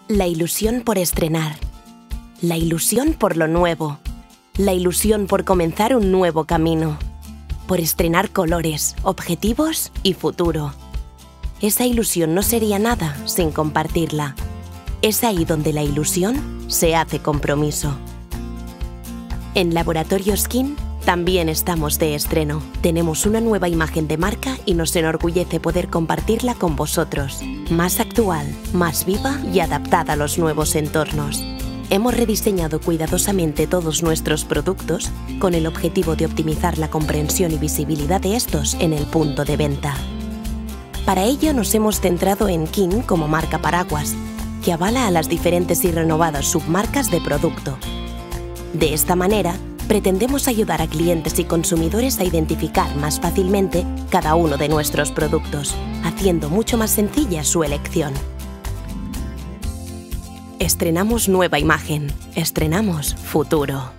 La ilusión por estrenar. La ilusión por lo nuevo. La ilusión por comenzar un nuevo camino. Por estrenar colores, objetivos y futuro. Esa ilusión no sería nada sin compartirla. Es ahí donde la ilusión se hace compromiso. En Laboratorio Skin también estamos de estreno. Tenemos una nueva imagen de marca y nos enorgullece poder compartirla con vosotros. Más actual, más viva y adaptada a los nuevos entornos. Hemos rediseñado cuidadosamente todos nuestros productos con el objetivo de optimizar la comprensión y visibilidad de estos en el punto de venta. Para ello nos hemos centrado en Kin como marca paraguas, que avala a las diferentes y renovadas submarcas de producto. De esta manera, pretendemos ayudar a clientes y consumidores a identificar más fácilmente cada uno de nuestros productos, haciendo mucho más sencilla su elección. Estrenamos nueva imagen, estrenamos futuro.